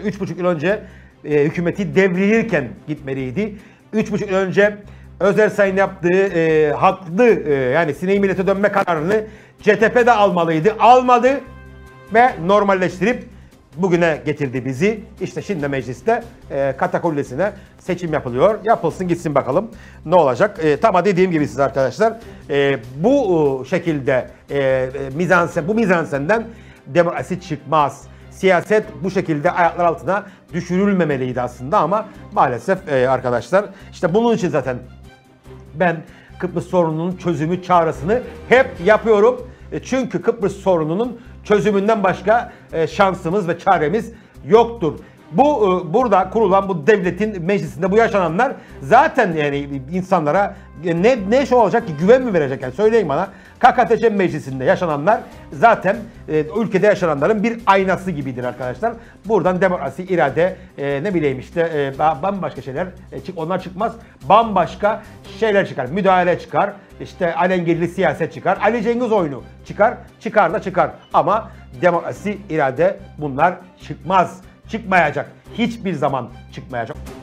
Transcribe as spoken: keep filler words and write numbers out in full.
işte üç buçuk yıl önce e, hükümeti devrilirken gitmeliydi. üç buçuk yıl önce Özersay'ın yaptığı e, haklı e, yani sineği millete dönme kararını C T P de almalıydı. Almadı ve normalleştirip bugüne getirdi bizi. İşte şimdi mecliste e, katakullesine seçim yapılıyor. Yapılsın gitsin bakalım ne olacak. E, tamam dediğim gibi siz arkadaşlar e, bu e, şekilde e, e, mizansen, bu mizansenden demokrasi çıkmaz. Siyaset bu şekilde ayaklar altına düşürülmemeliydi aslında ama maalesef e, arkadaşlar işte bunun için zaten ben Kıbrıs sorununun çözümü çağrısını hep yapıyorum. E, çünkü Kıbrıs sorununun çözümünden başka e, şansımız ve çaremiz yoktur. Bu e, burada kurulan bu devletin meclisinde bu yaşananlar zaten yani insanlara e, ne ne şey olacak ki, güven mi verecek yani söyleyin bana. K K T C meclisinde yaşananlar zaten e, ülkede yaşananların bir aynası gibidir arkadaşlar. Buradan demokrasi, irade, e, ne bileyim işte e, bambaşka şeyler e, çık onlar çıkmaz. Bambaşka şeyler çıkar. Müdahale çıkar. İşte alengirli siyaset çıkar. Ali Cengiz oyunu çıkar. Çıkar da çıkar. Ama demokrasi, irade bunlar çıkmaz. Çıkmayacak. Hiçbir zaman çıkmayacak.